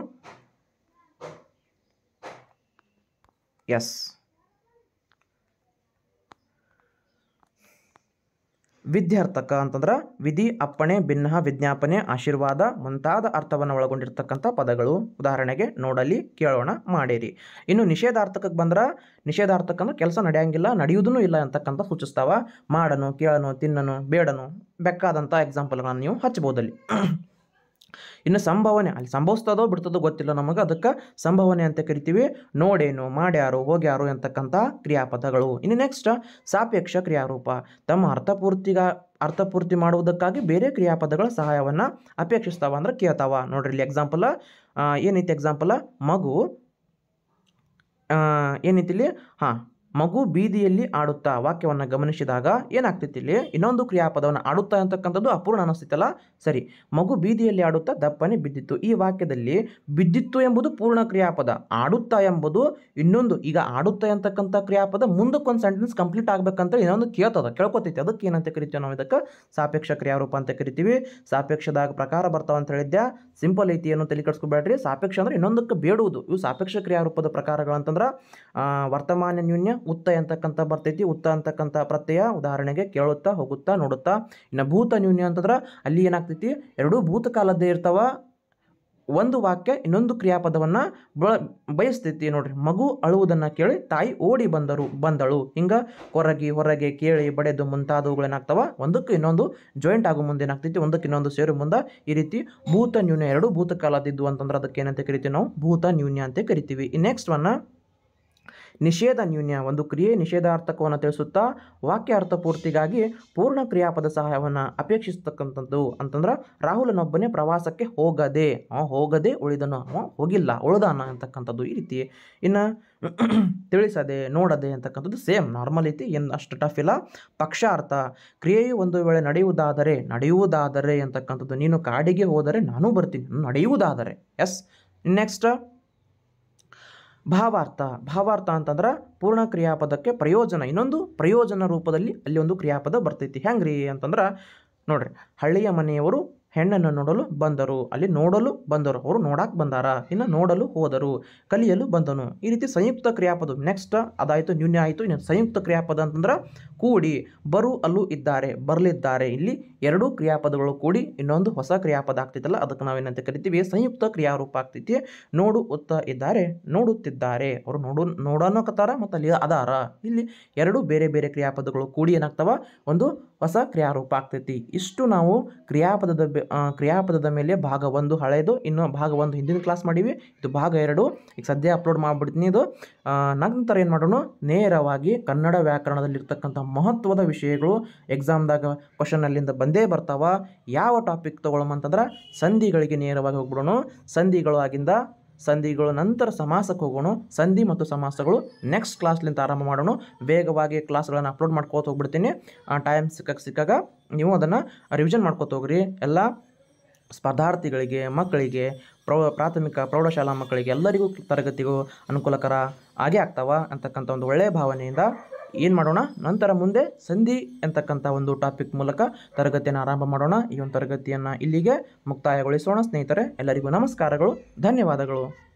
ಎಸ್, ವಿದ್ಯಾರ್ಥಕ ಅಂತಂದ್ರೆ ವಿಧಿ, ಅಪ್ಪಣೆ, ಭಿನ್ನ, ವಿಜ್ಞಾಪನೆ, ಆಶೀರ್ವಾದ ಮುಂತಾದ ಅರ್ಥವನ್ನು ಒಳಗೊಂಡಿರ್ತಕ್ಕಂಥ ಪದಗಳು. ಉದಾಹರಣೆಗೆ ನೋಡಲಿ, ಕೇಳೋಣ, ಮಾಡಿರಿ. ಇನ್ನು ನಿಷೇಧಾರ್ಥಕಕ್ಕೆ ಬಂದ್ರೆ, ನಿಷೇಧಾರ್ಥಕ ಅಂದ್ರೆ ಕೆಲಸ ನಡೆಯಂಗಿಲ್ಲ, ನಡೆಯುವುದೂ ಇಲ್ಲ ಅಂತಕ್ಕಂಥ ಸೂಚಿಸ್ತಾವ. ಮಾಡನು, ಕೇಳನು, ತಿನ್ನನು, ಬೇಡನು, ಬೇಕಾದಂಥ ಎಕ್ಸಾಂಪಲ್ಗಳನ್ನು ನೀವು ಹಚ್ಬೋದಲ್ಲಿ. ಇನ್ನು ಸಂಭಾವನೆ, ಅಲ್ಲಿ ಸಂಭವಿಸ್ತದೋ ಬಿಡ್ತದೋ ಗೊತ್ತಿಲ್ಲ ನಮಗೆ, ಅದಕ್ಕೆ ಸಂಭಾವನೆ ಅಂತ ಕರಿತೀವಿ. ನೋಡೇನು, ಮಾಡ್ಯಾರು, ಹೋಗ್ಯಾರು ಅಂತಕ್ಕಂಥ ಕ್ರಿಯಾಪದಗಳು. ಇನ್ನು ನೆಕ್ಸ್ಟ್ ಸಾಪೇಕ್ಷ ಕ್ರಿಯಾರೂಪ. ತಮ್ಮ ಅರ್ಥಪೂರ್ತಿಗ ಅರ್ಥಪೂರ್ತಿ ಮಾಡುವುದಕ್ಕಾಗಿ ಬೇರೆ ಕ್ರಿಯಾಪದಗಳ ಸಹಾಯವನ್ನು ಅಪೇಕ್ಷಿಸ್ತಾವ ಅಂದ್ರೆ ಕೇಳ್ತಾವ. ನೋಡ್ರಿ, ಇಲ್ಲಿ ಎಕ್ಸಾಂಪಲ್ ಏನೈತಿ, ಎಕ್ಸಾಂಪಲ್ ಮಗು ಏನೈತಿ ಇಲ್ಲಿ, ಹಾಂ, ಮಗು ಬೀದಿಯಲ್ಲಿ ಆಡುತ್ತಾ. ವಾಕ್ಯವನ್ನು ಗಮನಿಸಿದಾಗ ಏನಾಗ್ತೈತಿ, ಇಲ್ಲಿ ಇನ್ನೊಂದು ಕ್ರಿಯಾಪದವನ್ನು ಆಡುತ್ತಾ ಅಂತಕ್ಕಂಥದ್ದು ಅಪೂರ್ಣ ಅನಿಸ್ತೈತಲ್ಲ. ಸರಿ, ಮಗು ಬೀದಿಯಲ್ಲಿ ಆಡುತ್ತಾ ದಪ್ಪನೆ ಬಿದ್ದಿತ್ತು. ಈ ವಾಕ್ಯದಲ್ಲಿ ಬಿದ್ದಿತ್ತು ಎಂಬುದು ಪೂರ್ಣ ಕ್ರಿಯಾಪದ, ಆಡುತ್ತಾ ಎಂಬುದು ಇನ್ನೊಂದು. ಈಗ ಆಡುತ್ತಾ ಅಂತಕ್ಕಂಥ ಕ್ರಿಯಾಪದ ಮುಂದಕ್ಕೊಂದು ಸೆಂಟೆನ್ಸ್ ಕಂಪ್ಲೀಟ್ ಆಗ್ಬೇಕಂತ ಇನ್ನೊಂದು ಕೇಳ್ತದ, ಕೇಳ್ಕೊತೈತಿ. ಅದಕ್ಕೆ ಏನಂತ ಕರಿತೀವಿ ನಾವು, ಇದಕ್ಕೆ ಸಾಪೇಕ್ಷ ಕ್ರಿಯಾರೂಪ ಅಂತ ಕರಿತೀವಿ. ಸಾಪೇಕ್ಷದಾಗ ಪ್ರಕಾರ ಬರ್ತಾವ ಅಂತ ಹೇಳಿದ್ದೆ, ಸಿಂಪಲ್ ಐತಿ, ಏನು ತಲೆ ಕೆಡಿಸ್ಕೊಬೇಡ್ರಿ. ಸಾಪೇಕ್ಷ ಅಂದ್ರೆ ಇನ್ನೊಂದಕ್ಕೆ ಬೇಡುವುದು. ಇವು ಸಾಪೇಕ್ಷ ಕ್ರಿಯಾರೂಪದ ಪ್ರಕಾರಗಳು ಅಂತಂದ್ರೆ ವರ್ತಮಾನ ನ್ಯೂನ್ಯ, ಉತ್ತ ಅಂತಕ್ಕಂಥ ಬರ್ತೈತಿ. ಉತ್ತ ಅಂತಕ್ಕಂಥ ಪ್ರತ್ಯಯ, ಉದಾಹರಣೆಗೆ ಕೇಳುತ್ತಾ, ಹೋಗುತ್ತಾ, ನೋಡುತ್ತಾ. ಇನ್ನು ಭೂತ ನ್ಯೂನ್ಯ ಅಂತಂದ್ರೆ ಅಲ್ಲಿ ಏನಾಗ್ತೈತಿ, ಎರಡೂ ಭೂತಕಾಲದ್ದೇ ಇರ್ತಾವ. ಒಂದು ವಾಕ್ಯ ಇನ್ನೊಂದು ಕ್ರಿಯಾಪದವನ್ನು ಬ ಬಯಸ್ತೈತಿ. ನೋಡ್ರಿ, ಮಗು ಅಳುವುದನ್ನು ಕೇಳಿ ತಾಯಿ ಓಡಿ ಬಂದರು, ಬಂದಳು. ಹಿಂಗೆ ಕೊರಗಿ, ಹೊರಗೆ, ಕೇಳಿ, ಬಡೆದು ಮುಂತಾದವುಗಳೇನಾಗ್ತಾವ ಒಂದಕ್ಕೆ ಇನ್ನೊಂದು ಜಾಯಿಂಟ್ ಆಗೋ ಮುಂದೆ ಏನಾಗ್ತೈತಿ, ಒಂದಕ್ಕೆ ಇನ್ನೊಂದು ಸೇರು ಮುಂದೆ. ಈ ರೀತಿ ಭೂತ ನ್ಯೂನ್ಯ, ಎರಡು ಭೂತಕಾಲದಿದ್ದು ಅಂತಂದ್ರೆ ಅದಕ್ಕೆ ಏನಂತ ಕರಿತೀವಿ ನಾವು, ಭೂತ ನ್ಯೂನ್ಯ ಅಂತ ಕರಿತೀವಿ. ಈ ನೆಕ್ಸ್ಟ್ ಒನ್ನ ನಿಷೇಧ ನ್ಯೂನ್ಯ. ಒಂದು ಕ್ರಿಯೆ ನಿಷೇಧಾರ್ಥಕವನ್ನು ತಿಳಿಸುತ್ತಾ ವಾಕ್ಯಾರ್ಥ ಪೂರ್ತಿಗಾಗಿ ಪೂರ್ಣ ಕ್ರಿಯಾಪದ ಸಹಾಯವನ್ನು ಅಪೇಕ್ಷಿಸ್ತಕ್ಕಂಥದ್ದು. ಅಂತಂದ್ರೆ ರಾಹುಲನೊಬ್ಬನೇ ಪ್ರವಾಸಕ್ಕೆ ಹೋಗದೆ, ಅವ ಹೋಗದೆ ಉಳಿದನು, ಅವ ಹೋಗಿಲ್ಲ ಉಳಿದಾನ ಅಂತಕ್ಕಂಥದ್ದು. ಈ ರೀತಿ ಇನ್ನು ತಿಳಿಸದೆ, ನೋಡದೆ ಅಂತಕ್ಕಂಥದ್ದು ಸೇಮ್ ನಾರ್ಮಲ್ ಐತಿ, ಏನು ಅಷ್ಟು ಟಫ್ ಇಲ್ಲ. ಪಕ್ಷಾರ್ಥ, ಕ್ರಿಯೆಯು ಒಂದು ವೇಳೆ ನಡೆಯುವುದಾದರೆ, ನಡೆಯುವುದಾದರೆ ಅಂತಕ್ಕಂಥದ್ದು. ನೀನು ಕಾಡಿಗೆ ಹೋದರೆ ನಾನು ಬರ್ತೀನಿ, ನಡೆಯುವುದಾದರೆ. ಎಸ್. ನೆಕ್ಸ್ಟ್ ಭಾವಾರ್ಥ. ಭಾವಾರ್ಥ ಅಂತಂದ್ರೆ ಪೂರ್ಣ ಕ್ರಿಯಾಪದಕ್ಕೆ ಪ್ರಯೋಜನ, ಇನ್ನೊಂದು ಪ್ರಯೋಜನ ರೂಪದಲ್ಲಿ ಅಲ್ಲಿ ಒಂದು ಕ್ರಿಯಾಪದ ಬರ್ತೈತಿ. ಹೆಂಗ್ರಿ ಅಂತಂದ್ರೆ ನೋಡ್ರಿ, ಹಳ್ಳಿಯ ಮನೆಯವರು ಹೆಣ್ಣನ್ನು ನೋಡಲು ಬಂದರು. ಅಲ್ಲಿ ನೋಡಲು ಬಂದರು, ಅವರು ನೋಡಕ್ಕೆ ಬಂದಾರ. ಇನ್ನು ನೋಡಲು ಹೋದರು, ಕಲಿಯಲು ಬಂದನು. ಈ ರೀತಿ ಸಂಯುಕ್ತ ಕ್ರಿಯಾಪದ. ನೆಕ್ಸ್ಟ್ ಅದಾಯಿತು, ನ್ಯೂನ್ಯ ಆಯಿತು. ಇನ್ನು ಸಂಯುಕ್ತ ಕ್ರಿಯಾಪದ ಅಂತಂದ್ರೆ ಕೂಡಿ, ಬರು ಅಲ್ಲೂ ಇದ್ದಾರೆ, ಬರಲಿದ್ದಾರೆ. ಇಲ್ಲಿ ಎರಡೂ ಕ್ರಿಯಾಪದಗಳು ಕೂಡಿ ಇನ್ನೊಂದು ಹೊಸ ಕ್ರಿಯಾಪದ ಆಗ್ತೈತಲ್ಲ, ಅದಕ್ಕೆ ನಾವೇನಂತ ಕರಿತೀವಿ, ಸಂಯುಕ್ತ ಕ್ರಿಯಾರೂಪ ಆಗ್ತೈತಿ. ನೋಡು ಉತ್ತ ಇದ್ದಾರೆ, ನೋಡುತ್ತಿದ್ದಾರೆ, ಅವರು ನೋಡು ನೋಡೋನಕತ್ತಾರ ಮತ್ತು ಅಲ್ಲಿ ಅದಾರ. ಇಲ್ಲಿ ಎರಡು ಬೇರೆ ಬೇರೆ ಕ್ರಿಯಾಪದಗಳು ಕೂಡಿ ಏನಾಗ್ತಾವ, ಒಂದು ಹೊಸ ಕ್ರಿಯಾರೂಪ ಆಗ್ತೈತಿ. ಇಷ್ಟು ನಾವು ಕ್ರಿಯಾಪದದ ಕ್ರಿಯಾಪದದ ಮೇಲೆ ಭಾಗ ಒಂದು ಹಳೆಯದು, ಇನ್ನು ಭಾಗ ಒಂದು ಹಿಂದಿನ ಕ್ಲಾಸ್ ಮಾಡೀವಿ. ಇದು ಭಾಗ ಎರಡು ಈಗ ಸದ್ಯ ಅಪ್ಲೋಡ್ ಮಾಡಿಬಿಡ್ತೀನಿ. ಇದು ನಂತರ ಏನು ಮಾಡೋಣ, ನೇರವಾಗಿ ಕನ್ನಡ ವ್ಯಾಕರಣದಲ್ಲಿರ್ತಕ್ಕಂಥ ಮಹತ್ವದ ವಿಷಯಗಳು ಎಕ್ಸಾಮ್ದಾಗ ಕ್ವಶನ್ ಅಲ್ಲಿಂದ ಬಂದೇ ಬರ್ತಾವ. ಯಾವ ಟಾಪಿಕ್ ತೊಗೊಳಮಂತಂದ್ರೆ ಸಂಧಿಗಳಿಗೆ ನೇರವಾಗಿ ಹೋಗ್ಬಿಡೋಣ. ಸಂಧಿಗಳು ಆಗಿಂದ ಸಂಧಿಗಳು ನಂತರ ಸಮಾಸಕ್ಕೆ ಹೋಗೋಣ. ಸಂಧಿ ಮತ್ತು ಸಮಾಸಗಳು ನೆಕ್ಸ್ಟ್ ಕ್ಲಾಸ್ಲಿಂದ ಆರಂಭ ಮಾಡೋಣ. ವೇಗವಾಗಿ ಕ್ಲಾಸ್ಗಳನ್ನು ಅಪ್ಲೋಡ್ ಮಾಡ್ಕೋತ ಹೋಗ್ಬಿಡ್ತೀನಿ. ಆ ಟೈಮ್ ಸಿಕ್ಕಾಗ ಸಿಕ್ಕಾಗ ನೀವು ಅದನ್ನು ರಿವಿಷನ್ ಮಾಡ್ಕೋತ ಹೋಗ್ರಿ. ಎಲ್ಲ ಸ್ಪರ್ಧಾರ್ಥಿಗಳಿಗೆ, ಮಕ್ಕಳಿಗೆ, ಪ್ರೌ ಪ್ರಾಥಮಿಕ ಪ್ರೌಢಶಾಲಾ ಮಕ್ಕಳಿಗೆ ಎಲ್ಲರಿಗೂ ತರಗತಿಗೂ ಅನುಕೂಲಕರ ಆಗೇ ಆಗ್ತಾವ ಅಂತಕ್ಕಂಥ ಒಂದು ಒಳ್ಳೆಯ ಭಾವನೆಯಿಂದ ಏನು ಮಾಡೋಣ, ನಂತರ ಮುಂದೆ ಸಂಧಿ ಅಂತಕ್ಕಂಥ ಒಂದು ಟಾಪಿಕ್ ಮೂಲಕ ತರಗತಿಯನ್ನು ಆರಂಭ ಮಾಡೋಣ. ಈ ಒಂದು ತರಗತಿಯನ್ನು ಇಲ್ಲಿಗೆ ಮುಕ್ತಾಯಗೊಳಿಸೋಣ ಸ್ನೇಹಿತರೆ. ಎಲ್ಲರಿಗೂ ನಮಸ್ಕಾರಗಳು, ಧನ್ಯವಾದಗಳು.